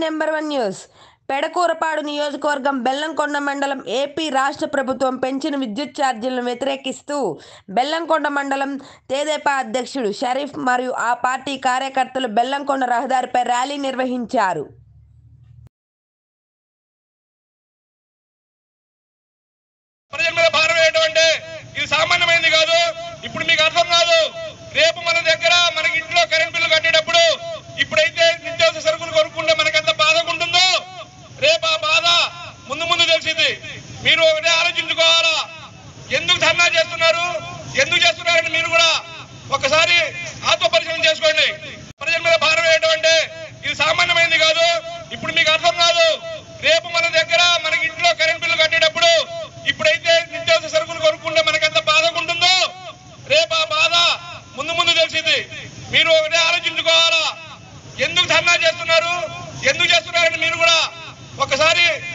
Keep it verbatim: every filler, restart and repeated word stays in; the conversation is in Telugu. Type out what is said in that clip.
Number one news. పెడకూరపాడు నియోజకవర్గం బెల్లంకొండ మండలం ఏపీ రాష్ట్ర ప్రభుత్వం పెంచిన విద్యుత్ ఛార్జీలను వ్యతిరేకిస్తూ బెల్లంకొండ మండలం తెదేపా అధ్యక్షుడు షరీఫ్ మరియు ఆ పార్టీ కార్యకర్తలు బెల్లంకొండ రహదారిపై ర్యాలీ నిర్వహించారు. ఇది సామాన్యమైనది కాదు. ఇప్పుడు మీకు అర్థం కాదు. రేపు మన దగ్గర మన ఇంట్లో కరెంట్ బిల్లు కట్టేటప్పుడు ఇప్పుడైతే నిత్యావసర సరుకులు కొనుక్కుంటే మనకెంత బాధగా ఉంటుందో రేపు ఆ బాధ ముందు ముందు తెలిసింది. మీరు ఒకటే ఆలోచించుకోవాలా. ఎందుకు ధర్నా చేస్తున్నారు, ఎందుకు చేస్తున్నారని మీరు కూడా ఒకసారి ఆత్మ పరిశీలన చేసుకోండి. ప్రజల మీద భారం వేయడం అంటే ఇది సామాన్యమైనది కాదు. ఇప్పుడు మీకు అర్థం కాదు. రేపు మన దగ్గర మన ఇంట్లో కరెంట్ బిల్లు కట్టేటప్పుడు ఇప్పుడైతే నిత్యావసర సరుకులు కొనుక్కుంటే మనకెంత బాధగా ఉంటుందో రేపు ఆ బాధ ముందు ముందు తెలిసింది. మీరు ఒకటే ఆలోచించుకోవాలా. ఎందుకు ధర్నా చేస్తున్నారు, ఎందుకు చేస్తున్నారని మీరు కూడా ఒకసారి